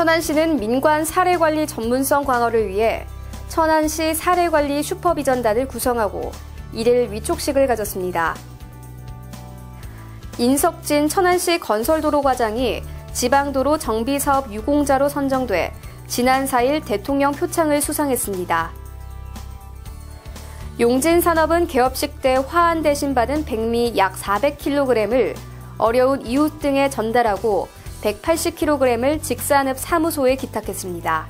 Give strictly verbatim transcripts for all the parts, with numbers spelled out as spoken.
천안시는 민관 사례관리 전문성 강화를 위해 천안시 사례관리 슈퍼비전단을 구성하고 일일 위촉식을 가졌습니다. 인석진 천안시 건설도로과장이 지방도로 정비사업 유공자로 선정돼 지난 사일 대통령 표창을 수상했습니다. 용진산업은 개업식 때 화환 대신 받은 백미 약 사백 킬로그램을 어려운 이웃 등에 전달하고 백팔십 킬로그램을 직산읍 사무소에 기탁했습니다.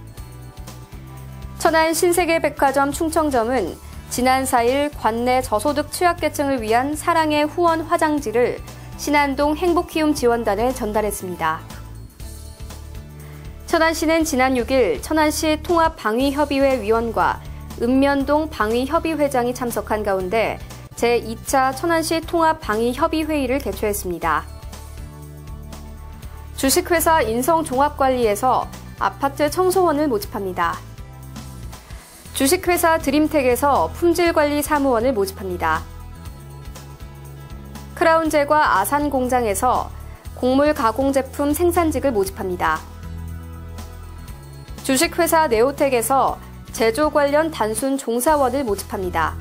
천안 신세계백화점 충청점은 지난 사일 관내 저소득 취약계층을 위한 사랑의 후원 화장지를 신안동 행복키움 지원단에 전달했습니다. 천안시는 지난 육일 천안시 통합방위협의회 위원과 읍면동 방위협의회장이 참석한 가운데 제이 차 천안시 통합방위협의회의를 개최했습니다. 주식회사 인성종합관리에서 아파트 청소원을 모집합니다. 주식회사 드림텍에서 품질관리 사무원을 모집합니다. 크라운제과 아산공장에서 곡물 가공제품 생산직을 모집합니다. 주식회사 네오텍에서 제조 관련 단순 종사원을 모집합니다.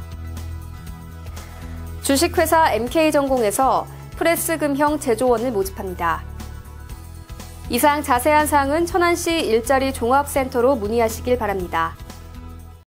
주식회사 엠케이전공에서 프레스금형 제조원을 모집합니다. 이상 자세한 사항은 천안시 일자리 종합센터로 문의하시길 바랍니다.